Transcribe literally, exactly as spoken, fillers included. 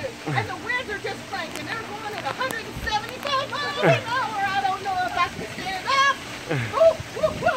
and the winds are just cranking. They're going at one hundred seventy-five miles an hour. I don't know if I can stand up. Ooh, ooh, ooh.